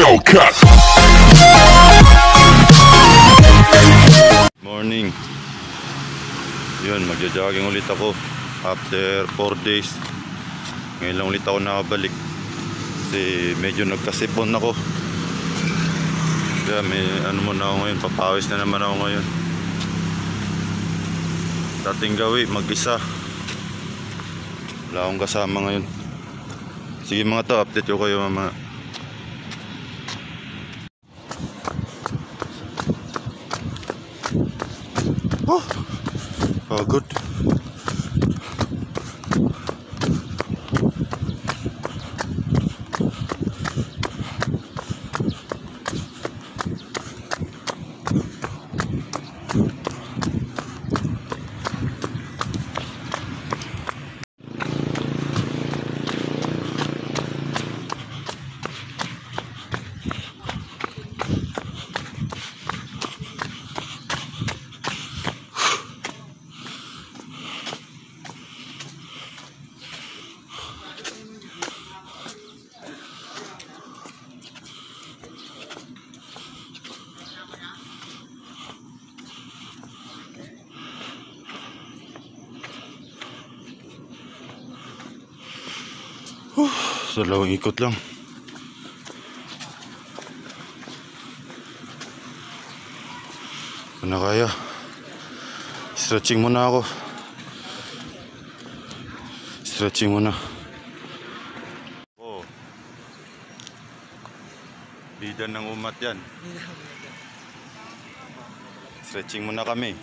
Hellcat. Morning. Yun, magja-jogging ulit ako after 4 days. Ngayon lang ulit ako nakabalik kasi medyo nagkasipon ako. Kaya may ano mo na ako ngayon, papawis na naman ako ngayon. Dating gawi, mag-isa. Wala akong kasama ngayon. Sige mga to, update ko kayo mga. Oh, pagod. Dalawang ikot lang. Ano kaya? Stretching muna ako. Stretching muna. Oh. Bidan ng umat yan. Stretching muna kami.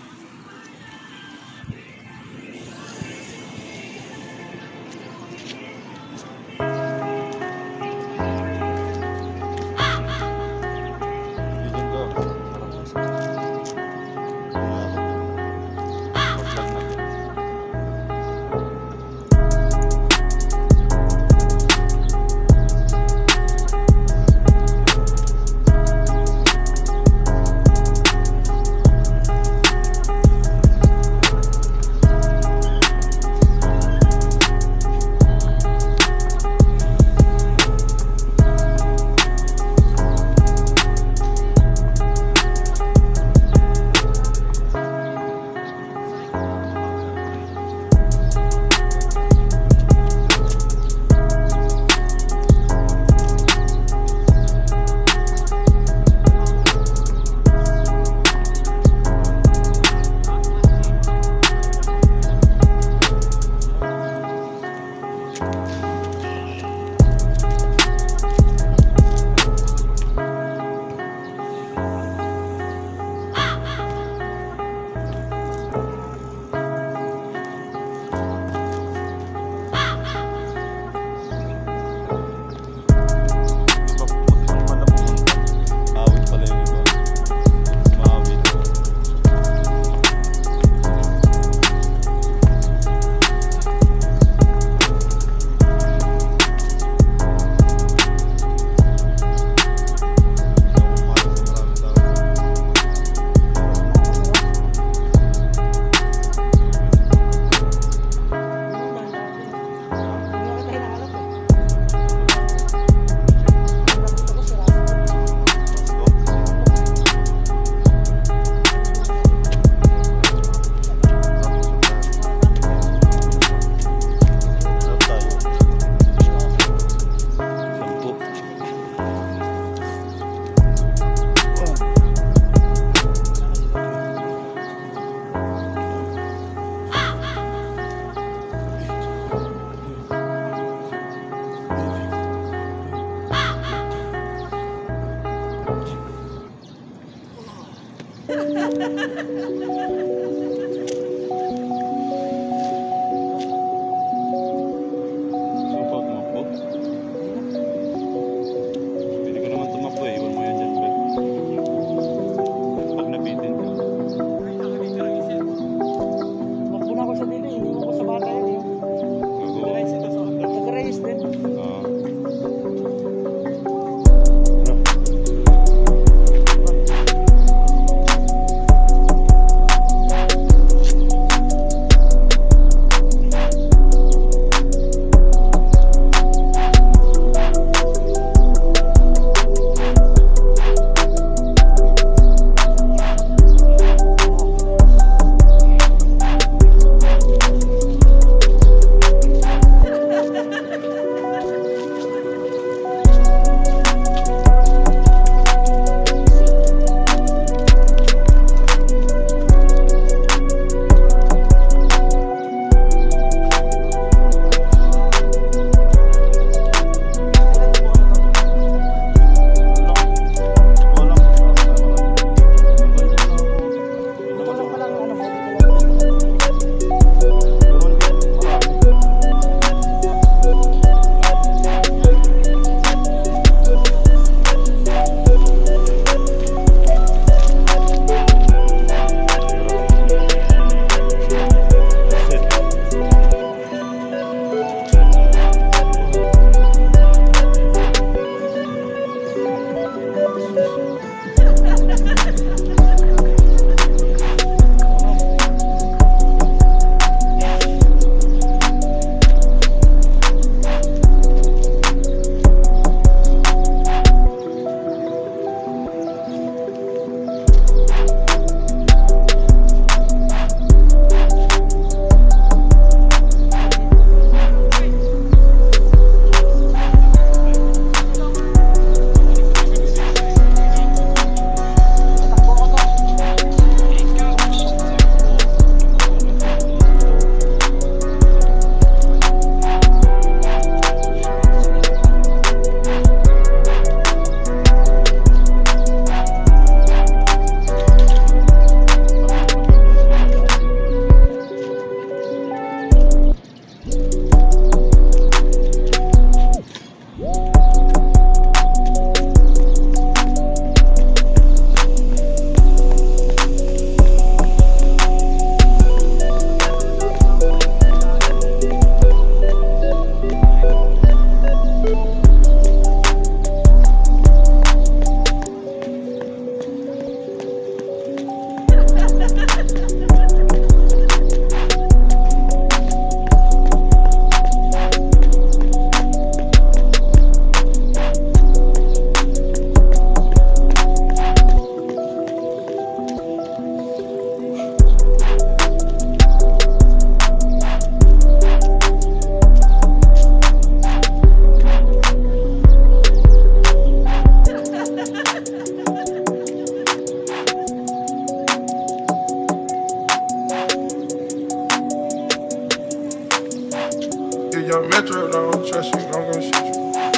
a metro, don't trust you, I'm gonna shoot you.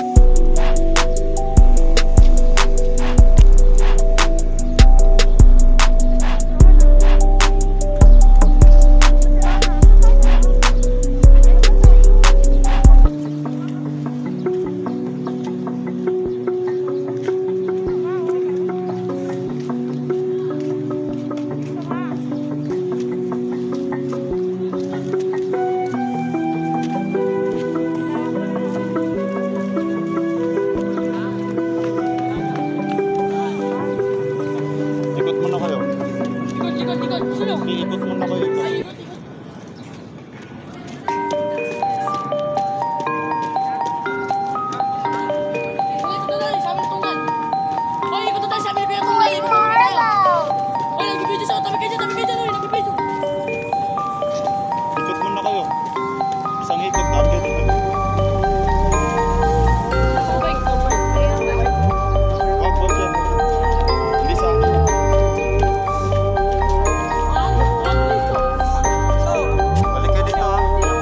Iikot muna kayo. Ikot muna kayo. Isang ikot natin dito. Wag yan. Hindi sa akin. Balik ka dito ha.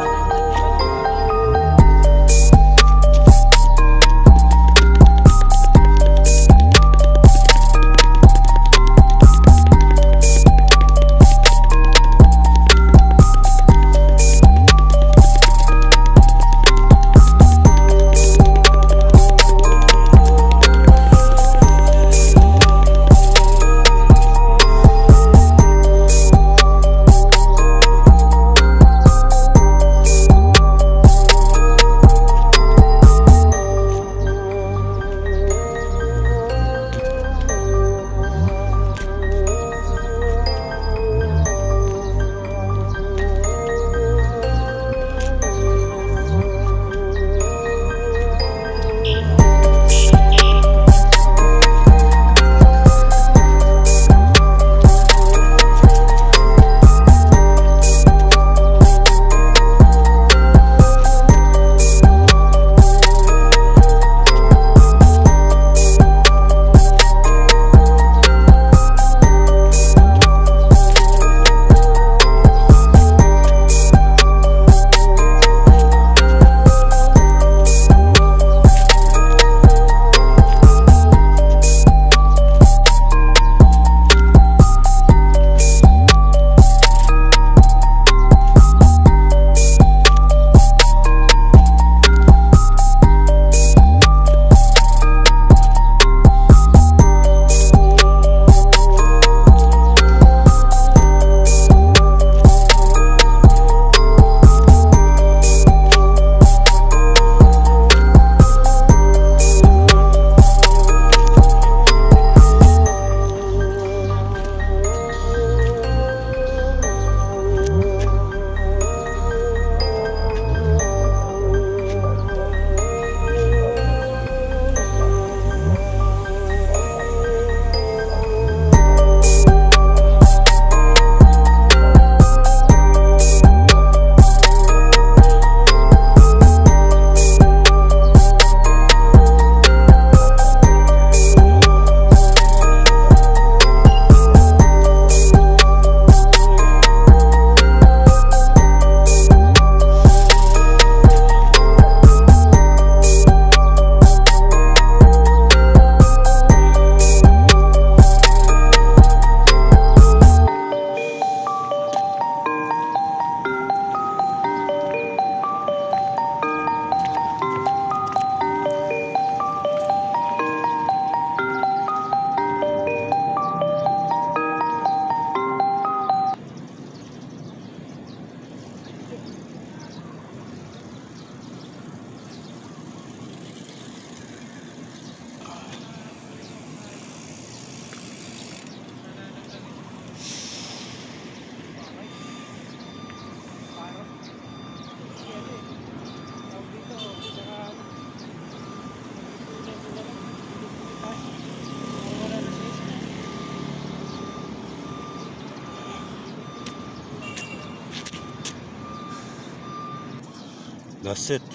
That's it.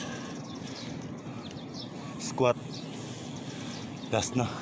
Squat. Last na.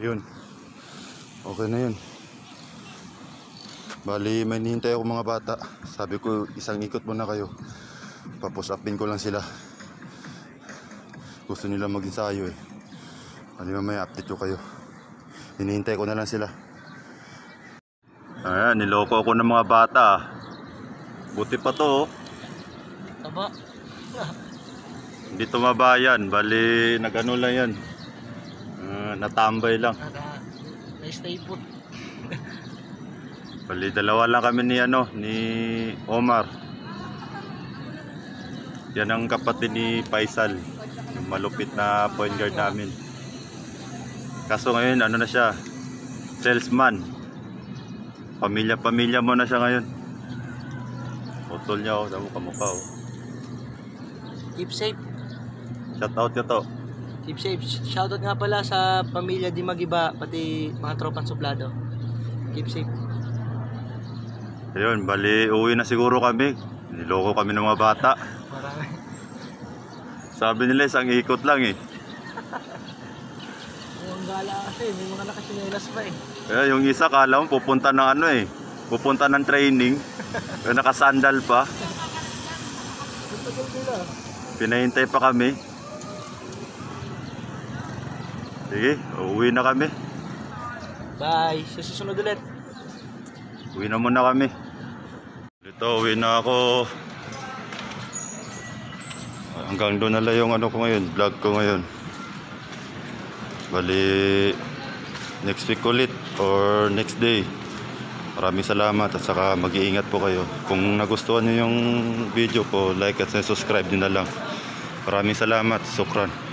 Yun. Okay na yun. Bali, may nihintay ako mga bata. Sabi ko, isang ikot muna kayo. Tapos upin ko lang sila. Gusto nila mag-ensayo eh. Bali, mamaya update ko kayo. Hinihintay ko na lang sila. Ayan, niloko ako ng mga bata. Buti pa to, oh. Taba. Hindi tumabayan. Bali, nagano lang yan. Natambay lang. Na-stay put. Bali, dalawa lang kami ni Omar. Yan ang kapatid ni Faisal, yung malupit na point guard namin. Kaso ngayon, ano na siya, salesman. Pamilya mo na siya ngayon. Putol niya, oh, tamo kamukha, oh. Keep safe. Shout out ka to. Keep safe. Shoutout nga pala sa pamilya Di Magiba, pati mga tropang suplado. Keep safe. Ayun, bali, uwi na siguro kami. Niloko kami ng mga bata. Marami. Sabi nila isang ikot lang eh. Ang gala kasi, may mga nakasinelas pa eh. Kaya yung isa kala mo pupunta ng ano eh. Pupunta ng training. Nakasandal pa. Tagal nila. Pinahintay pa kami. Sige, uwi na kami. Bye. Sa susunod ulit. Uwi na muna kami. Dito, uwi na ako. Hanggang doon na lang yung ano ko ngayon, vlog ko ngayon. Bali, next week ulit or next day. Maraming salamat at saka mag-iingat po kayo. Kung nagustuhan niyo yung video ko, like at subscribe din na lang. Maraming salamat. Sukran.